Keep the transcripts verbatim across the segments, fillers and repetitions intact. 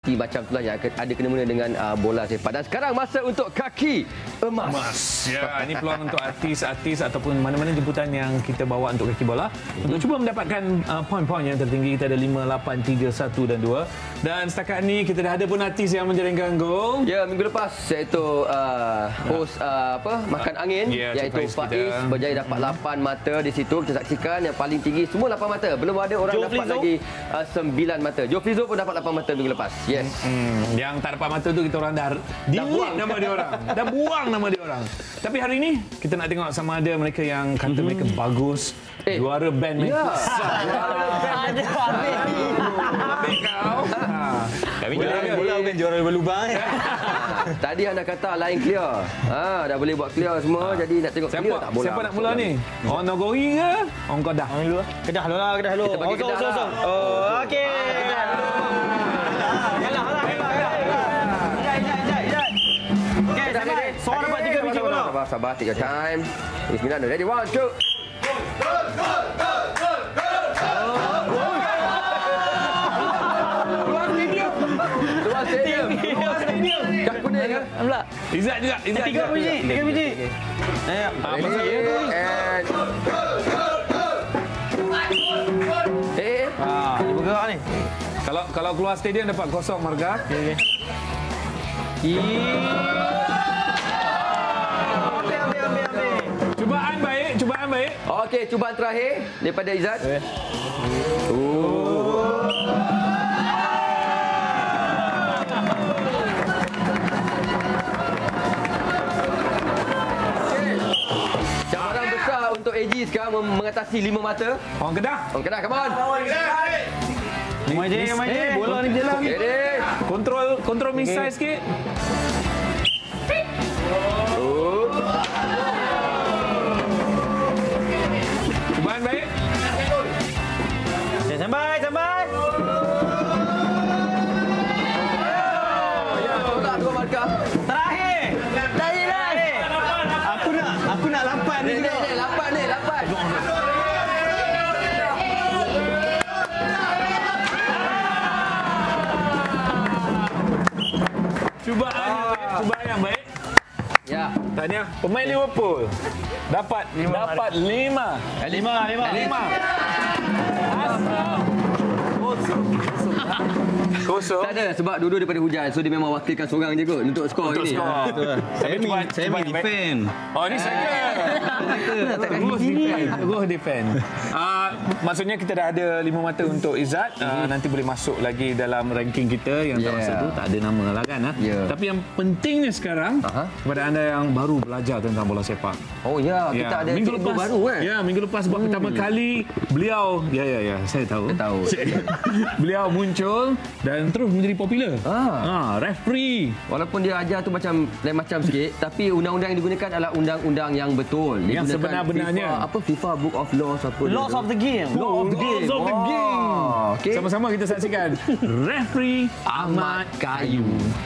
macam itulah yang ada kena-mena dengan uh, bola sepak. Dan sekarang masa untuk kaki emas. Emas. Ya, ini peluang untuk artis-artis ataupun mana-mana jemputan yang kita bawa untuk kaki bola mm-hmm. untuk cuba mendapatkan uh, poin-poin yang tertinggi. Kita ada lima, lapan, tiga, satu dan dua. Dan setakat ni kita dah ada pun artis yang menjaringkan gol. Ya, minggu lepas iaitu uh, host uh, apa makan angin yeah, iaitu Faiz kita. berjaya dapat lapan mata di situ. Kita saksikan yang paling tinggi semua lapan mata. Belum ada orang Joe dapat Flizzo. lagi uh, sembilan mata. Joe Flizzo pun dapat lapan mata minggu lepas. Yes. Hmm, yang tak dapat mata tu kita orang dah delete nama dia orang. Dah buang nama dia orang. Tapi hari ini kita nak tengok sama ada mereka yang kata mereka bagus. Eh. Juara band mereka. Ya. Ada habis kau. Kami juara bola bukan juara berlubang eh. Tadi anda kata lain clear. Ha, dah boleh buat clear semua. Ha. Jadi nak tengok siapa, clear tak bola. Siapa nak mula ni? Orang Nagori ke? Orang Kedah? Orang dulu. Kedah dulu lah, Kedah dulu. Kita bagi Kedah lah. Oh, okey. Kedah dulu. Kalah, kalah, kalah. Okey, sampai. Soal dapat tiga biji bola. Sabar, sabar. Take your time. Bismillah. Ready? One, two. Luar stadium. Luar stadium. Kat kuning ke? Alhamdulillah. Izzat juga. Izzat tiga biji. Tiga biji. Eh, and... Eh, ah, dia bergerak ni. Kalau kalau keluar stadium dapat kosong marga. Okey. Cubaan baik, cubaan baik. okey, cubaan terakhir daripada Izzat. Eh. Oh. Cabaran besar untuk A G sekarang mengatasi lima mata. Orang Kedah. Orang Kedah, come on. Mai je, mai je. Bola ni jalan. Ready? Kontrol kontrol misai sikit. Oh. Cubaan baik. Sampai, sampai. Ya, tolak dua markah. Terakhir. Terakhir. Aku nak aku nak lapan ni juga. Ni, lapan ni, lapan. Cubaan yang baik, cubaan yang baik. Ya. Tahniah pemain Liverpool dapat Lima dapat lima. Eh, lima, lima. Lima. Asal. Kosong. Kosong. Tak ada sebab dua-dua daripada hujan. So dia memang wakilkan seorang je kot untuk skor Untuk ini. skor. Saya Tapi cubaan, saya cubaan main baik. defend. Oh, ni saya. Terus defend. Terus defend. Uh, maksudnya kita dah ada lima mata untuk Izzat. Uh, nanti boleh masuk lagi dalam ranking kita yang tak Yeah. masuk tu. Tak ada nama lah kan. Ha? Yeah. Tapi yang pentingnya sekarang, Aha. kepada anda yang baru belajar tentang bola sepak. Oh ya, kita ada minggu cikgu lepas baru kan? Ya, minggu lepas sebab hmm. pertama kali beliau ya ya ya, saya tahu. Saya tahu. Beliau muncul dan terus menjadi popular. Ah. Ah, referee. Walaupun dia ajar tu macam lain macam sikit, tapi undang-undang yang digunakan adalah undang-undang yang betul. Dia Yang gunakan sebenar-benarnya. FIFA, apa FIFA Book of Laws apa Laws dia of the game. Law of the game. Laws of the game. Oh, okay. Sama-sama kita saksikan referee Ahmad Kayu.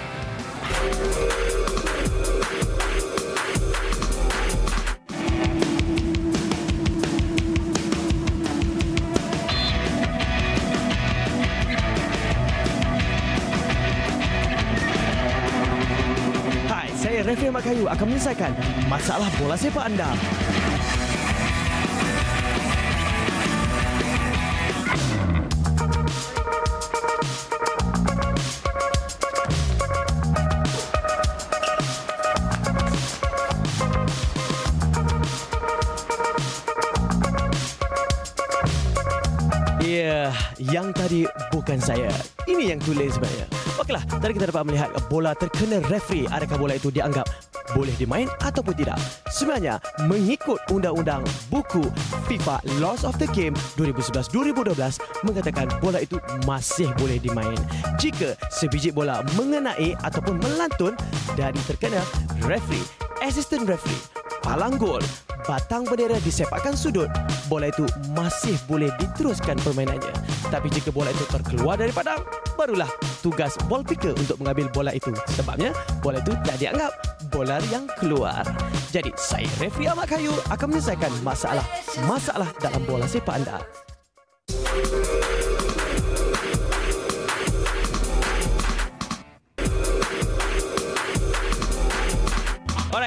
Hai, saya Refi Ahmad Kayu akan menyelesaikan masalah bola sepak anda. Ya, yang tadi bukan saya. Ini yang tulis sebenarnya. Okeylah, tadi kita dapat melihat bola terkena referee. Adakah bola itu dianggap boleh dimain ataupun tidak? Sebenarnya, mengikut undang-undang buku FIFA Laws of the Game dua ribu sebelas dua ribu dua belas mengatakan bola itu masih boleh dimain jika sebiji bola mengenai ataupun melantun dari terkena referee, assistant referee, palang gol, batang bendera disepakkan sudut, bola itu masih boleh diteruskan permainannya. Tapi jika bola itu terkeluar dari padang, barulah tugas ball picker untuk mengambil bola itu. Sebabnya, bola itu tak dianggap bola yang keluar. Jadi, saya Refi Ahmad Kayu akan menyelesaikan masalah-masalah dalam bola sepak anda.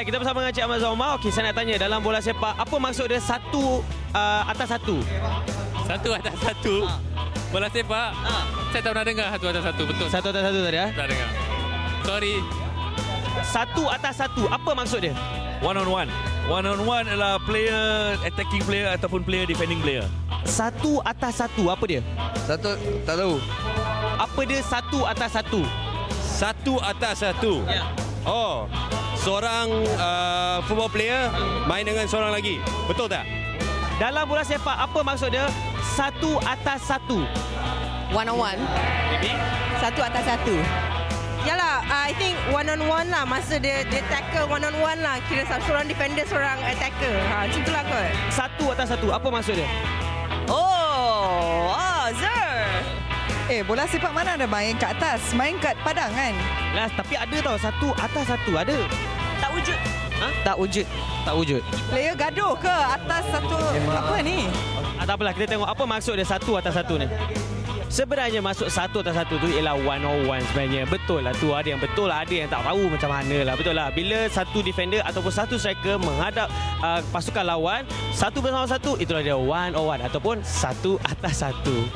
Alright, kita bersama dengan Cik Ahmad Zahomar. Okey, saya nak tanya, dalam bola sepak, apa maksud dia satu uh, atas satu? Satu atas satu. Ha. Bola sepak. Ha. Saya tak pernah dengar satu atas satu. Betul. Satu atas satu tadi, ya? Tak dengar. Sorry. Satu atas satu, apa maksud dia? One on one. One on one adalah player attacking player ataupun player defending player. Satu atas satu, apa dia? Satu, tak tahu. Apa dia satu atas satu? Satu atas satu. Ya. Oh, seorang uh, football player main dengan seorang lagi. Betul tak? Dalam bola sepak, apa maksud dia satu atas satu? One on one. Maybe? Satu atas satu. Yalah, uh, I think one on one lah. Masa dia dia tackle one on one lah. Kira seorang defender, seorang attacker. Ha, macam itulah kot. Satu atas satu, apa maksud dia? Oh, ah, Zer. Eh, bola sepak mana ada main kat atas? Main kat padang kan? Lah, tapi ada tau, satu atas satu, ada. Tak wujud. Ha? Tak wujud. Tak wujud. Player gaduh ke atas satu? Apa ni? Ah, tak apalah, kita tengok apa maksud dia satu atas satu ni. Sebenarnya masuk satu atas satu tu ialah one on one sebenarnya. Betul lah tu. Ada yang betul lah, ada yang tak tahu macam mana lah. Betul lah. Bila satu defender ataupun satu striker menghadap uh, pasukan lawan, satu bersama satu, itulah dia one on one ataupun satu atas satu.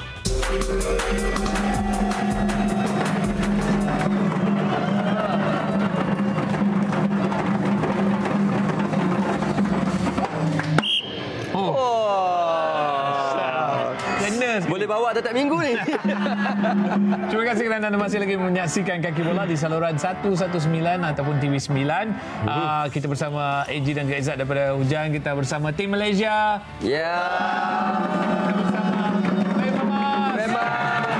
Boleh bawa tiap minggu ni. Terima kasih kerana anda masih lagi menyaksikan Kaki Bola di saluran seratus sembilan belas ataupun T V sembilan. Uh-huh. Uh, kita bersama A G dan juga Izzat daripada Hujan. Kita bersama tim Malaysia. Ya. Yeah. Kita bersama Memang. Memang.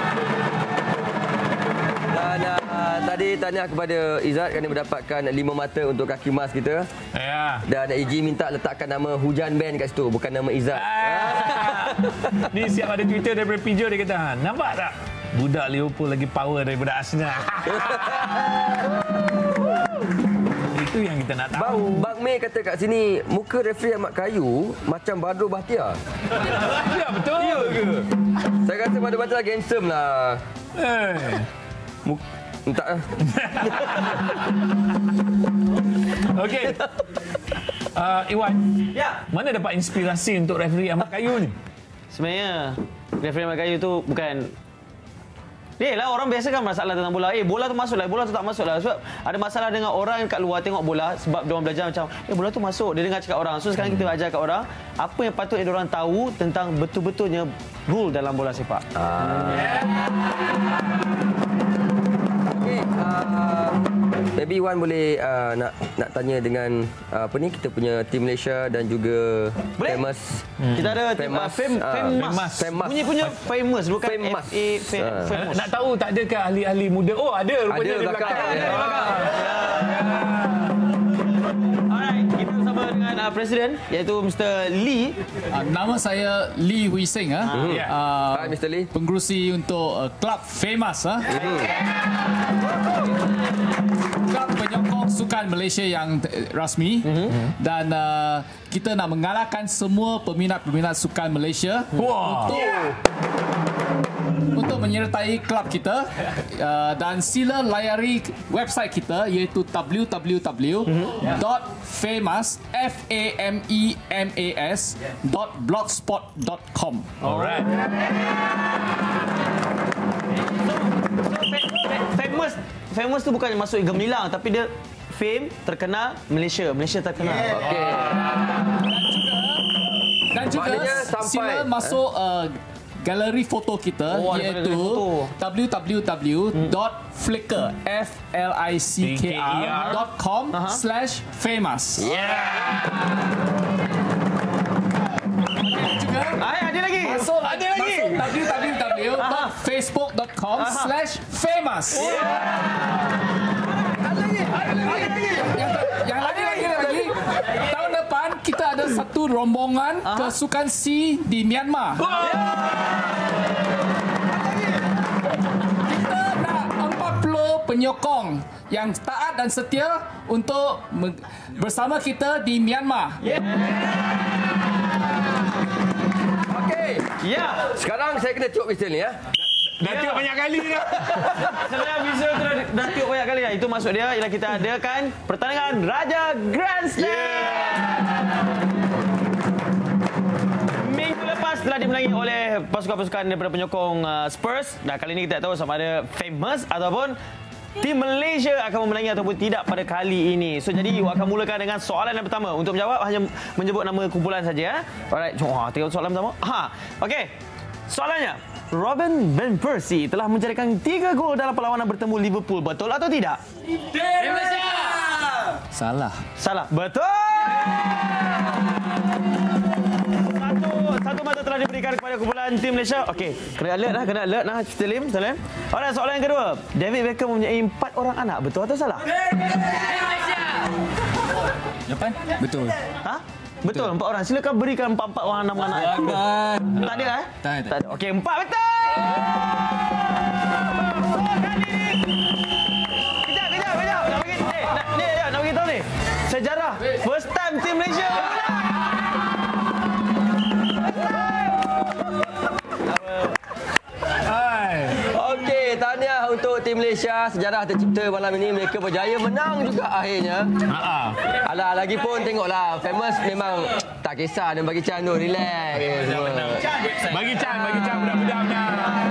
Dan uh, tadi tanya kepada Izzat kerana mendapatkan lima mata untuk kaki mas kita. Ya. Yeah. Dan A G minta letakkan nama Hujan Band kat situ, bukan nama Izzat. Ah. Ni siap ada Twitter daripada Pijo, dia kata, ha, nampak tak? Budak Liverpool lagi power daripada Arsenal. Itu yang kita nak tahu. Bang, Bang May kata kat sini, muka referee Ahmad Kayu macam Badro Bahtiar. Ya, betul. Ya ke? Saya rasa Badro Bahtiar lagi handsome lah. Eh. Muk entah lah. Okey. Uh, Iwan, Ya. mana dapat inspirasi untuk referee Ahmad Kayu ni? Sebenarnya referee Ahmad Kayu tu bukan dia lah, orang biasa kan masalah tentang bola. Eh, bola tu masuk lah, bola tu tak masuk lah. Sebab ada masalah dengan orang kat luar tengok bola sebab diorang belajar macam, eh bola tu masuk. Dia dengar cakap orang. So sekarang kita ajar kat orang apa yang patutnya diorang tahu tentang betul-betulnya rule dalam bola sepak. Ah. Okey, uh, maybe Wan boleh uh, nak nak tanya dengan uh, apa ni, kita punya tim Malaysia dan juga Boleh? famous. Hmm. Kita ada tim famous, uh, fam, uh, famous. famous. Bunyi punya famous bukan Famous. F A fam, Ah. famous. Nak tahu tak adakah ahli-ahli muda? Oh, ada rupanya Ada di belakang. belakang. Ada di belakang. Alright, kita bersama dengan uh, Presiden iaitu Mister Lee. Uh, nama saya Lee Hui Seng. Ah. Uh, yeah. uh, Hai Mister Lee. Pengerusi untuk uh, Club Famous. Ah. Hmm. Club penyokong sukan Malaysia yang uh, rasmi. Mm-hmm. Dan uh, kita nak mengalahkan semua peminat-peminat sukan Malaysia. Wah. Untuk, untuk menyertai klub kita. Uh, dan sila layari website kita iaitu w w w dot famous f a m e m a s dot blogspot dot com. Alright. Famous famous tu bukan masuk gemilang tapi dia fame, terkenal, Malaysia, Malaysia terkenal. Okey. Dan juga Maknanya sampai, sila masuk uh, galeri foto kita Oh, ada galeri iaitu foto. w w w dot flickr f l i c k r dot com slash famous. Juga Ay, ada lagi. masuk ada lagi w w w dot facebook dot com slash famous. Ada lagi, ada lagi. Yang, yang lagi lagi lagi. Tahun depan kita ada satu rombongan ke Sukan C di Myanmar. Kita nak empat puluh penyokong yang taat dan setia untuk bersama kita di Myanmar. Okey. Ya. Sekarang saya kena tiup whistle ni ya. Dah tiup banyak kali dah. Sebenarnya visual tu dah, dah tiup banyak kali dah. dia. Itu maksud dia ialah kita adakan pertandingan Raja Grand Slam. Minggu lepas telah dimenangi oleh pasukan-pasukan daripada penyokong uh, Spurs. Dan kali ini kita tak tahu sama ada Famous ataupun tim Malaysia akan memenangi ataupun tidak pada kali ini. So jadi Iwak akan mulakan dengan soalan yang pertama. Untuk menjawab hanya menyebut nama kumpulan saja. Alright, wah, tengok soalan pertama. Ha, okey. Soalannya, Robin van Persie telah menjadikan tiga gol dalam perlawanan bertemu Liverpool. Betul atau tidak? Tim Malaysia. Salah. Salah. Betul. Satu satu mata telah diberikan kepada kumpulan tim Malaysia. Okey, kena alert lah, kena alert lah Salim, Salim. Alright, soalan yang kedua. David Beckham mempunyai empat orang anak. Betul atau salah? Tim Malaysia. Jawapan? Betul. Ha? Betul, empat orang. Silakan berikan empat-empat orang nama anak. Jangan. Tak ada eh? Tak ada. Tak ada. Okey, empat betul. Kejap, kejap, kejap. Nak bagi, eh, nak, ni, ya, nak bagi tahu ni. Sejarah. First time tim Malaysia. Okey, tahniah untuk tim Malaysia. Sejarah tercipta malam ini. Mereka berjaya menang juga akhirnya. Ha. Alah, lagipun tengoklah. Famous memang tak kisah dan bagi Chan tu. Relax. Bagi Chan, bagi Chan budak-budak punya.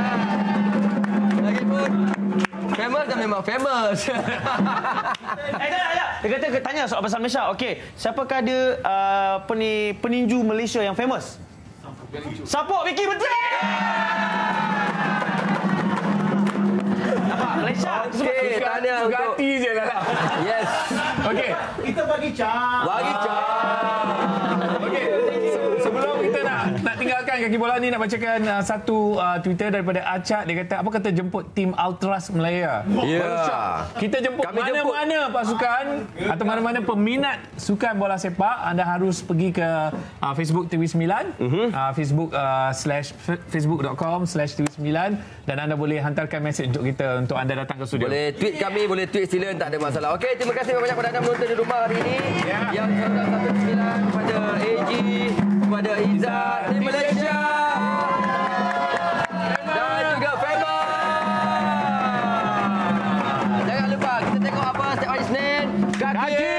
Lagipun Famous dah memang famous. Eh, tak, tak, tak. Dia kata tanya soal pasal Malaysia. Okey, siapakah ada uh, peni, peninju Malaysia yang famous? Sapok Vicky, betul. Nampak Malaysia. Okey, tahniah Suka untuk hati je lah. Yes. Okey. Kita bagi Chan. Bagi Chan. Okey. Sebelum kita nak nak tinggalkan kaki bola ni, nak bacakan uh, satu uh, Twitter daripada Acak. Dia kata apa kata jemput tim Ultras Melaya. Ya. Yeah. Kita jemput Kami jemput. mana-mana pasukan atau mana-mana peminat sukan bola sepak. Anda harus pergi ke uh, Facebook T V sembilan, uh-huh. uh, Facebook uh, slash facebook dot com slash T V sembilan, dan anda boleh hantarkan mesej untuk kita untuk anda datang ke studio. Boleh tweet kami, boleh tweet sila, tak ada masalah. Okey, terima kasih banyak kepada anda menonton di rumah hari ini. Ya. Yang seratus sembilan kepada A G, kepada Izzat di Malaysia. Dan juga Faber. Jangan lupa kita tengok apa setiap hari Isnin. Kaki